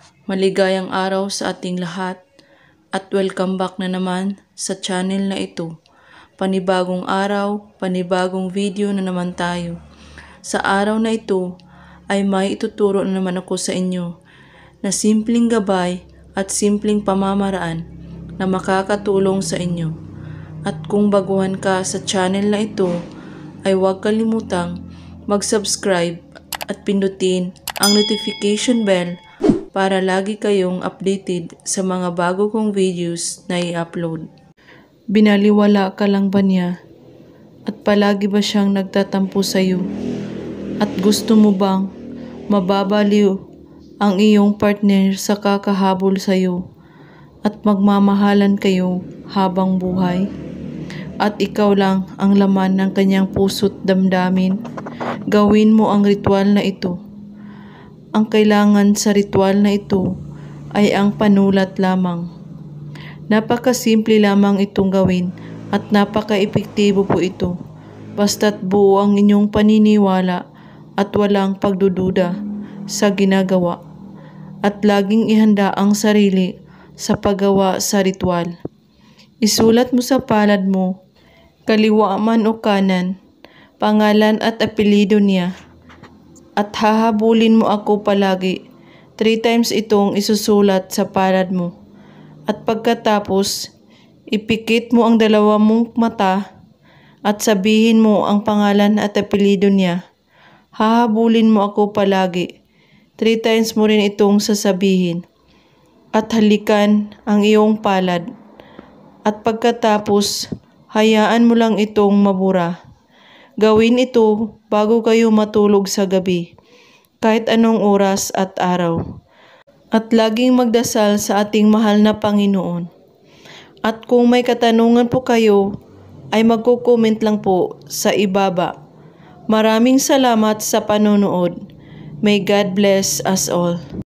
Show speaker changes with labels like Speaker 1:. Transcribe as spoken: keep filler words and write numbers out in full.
Speaker 1: Maligayang araw sa ating lahat at welcome back na naman sa channel na ito. Panibagong araw, panibagong video na naman tayo. Sa araw na ito ay may ituturo na naman ako sa inyo na simpleng gabay at simpleng pamamaraan na makakatulong sa inyo. At kung baguhan ka sa channel na ito ay huwag kalimutang mag-subscribe at pindutin ang notification bell para lagi kayong updated sa mga bago kong videos na i-upload. Binaliwala ka lang ba niya? At palagi ba siyang nagtatampo sa iyo? At gusto mo bang mababaliw ang iyong partner sa kakahabol sa iyo? At magmamahalan kayo habang buhay? At ikaw lang ang laman ng kanyang puso't damdamin? Gawin mo ang ritual na ito. Ang kailangan sa ritual na ito ay ang panulat lamang. Napakasimple lamang itong gawin at napaka-epektibo po ito. Basta't buo ang inyong paniniwala at walang pagdududa sa ginagawa. At laging ihanda ang sarili sa paggawa sa ritual. Isulat mo sa palad mo, kaliwa man o kanan, pangalan at apelyido niya. At hahabulin mo ako palagi. Three times itong isusulat sa palad mo. At pagkatapos, ipikit mo ang dalawa mong mata at sabihin mo ang pangalan at apelyido niya. Hahabulin mo ako palagi. Three times mo rin itong sasabihin. At halikan ang iyong palad. At pagkatapos, hayaan mo lang itong mabura. Gawin ito bago kayo matulog sa gabi, kahit anong oras at araw. At laging magdasal sa ating mahal na Panginoon. At kung may katanungan po kayo, ay magko-comment lang po sa ibaba. Maraming salamat sa panonood. May God bless us all.